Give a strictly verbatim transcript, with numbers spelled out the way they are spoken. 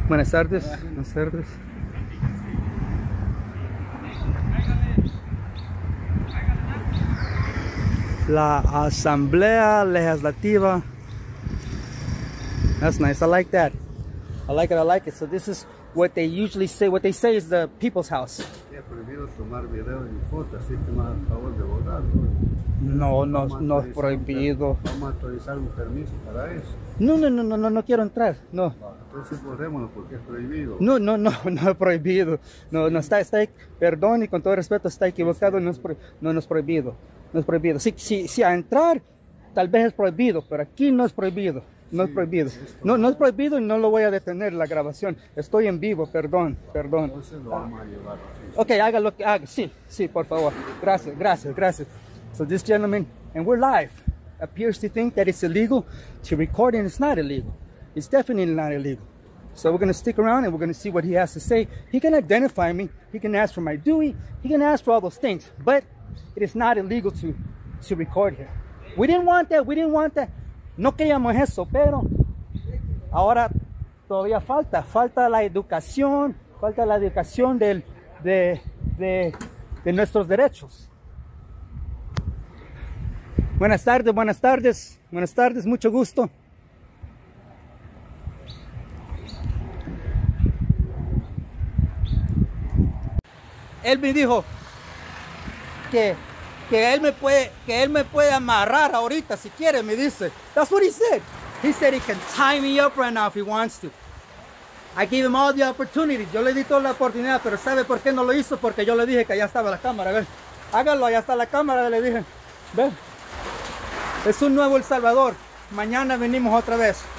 Buenas tardes, buenas tardes. La Asamblea Legislativa. That's nice. I like that. I like it. I like it. So this is what they usually say. What they say is the people's house. Es prohibido tomar videos y fotos, así que más a favor de votar. No, no, no es prohibido. Vamos a autorizar un permiso para eso. No, no, no, no, no, no quiero entrar. No. Entonces borrémoslo porque es prohibido. No, no, no, no es prohibido. No, no está, está, perdón y con todo respeto, está equivocado. No es, pro, no, no es prohibido. No es prohibido. Sí, sí, sí, a entrar tal vez es prohibido, pero aquí no es prohibido. No es prohibido. No, no es prohibido y no lo voy a detener la grabación. Estoy en vivo, perdón, perdón. Entonces lo vamos a llevar. Ok, haga lo que haga. Sí, sí, por favor. Gracias, gracias, gracias. So this gentleman, and we're live, appears to think that it's illegal to record, and it's not illegal. It's definitely not illegal. So we're going to stick around and we're going to see what he has to say. He can identify me. He can ask for my dewey. He can ask for all those things. But it is not illegal to, to record here. We didn't want that. We didn't want that. No queríamos eso, pero ahora todavía falta. Falta la educación. Falta la educación del, de, de, de nuestros derechos. Buenas tardes, buenas tardes. Buenas tardes, mucho gusto. Él me dijo que, que, él me puede, que él me puede amarrar ahorita si quiere, me dice. That's what he said. He said he can tie me up right now if he wants to. I gave him all the opportunity. Yo le di toda la oportunidad, pero ¿sabe por qué no lo hizo? Porque yo le dije que allá estaba la cámara. Ven, hágalo, allá está la cámara, le dije. Ven. Es un nuevo El Salvador. Mañana venimos otra vez.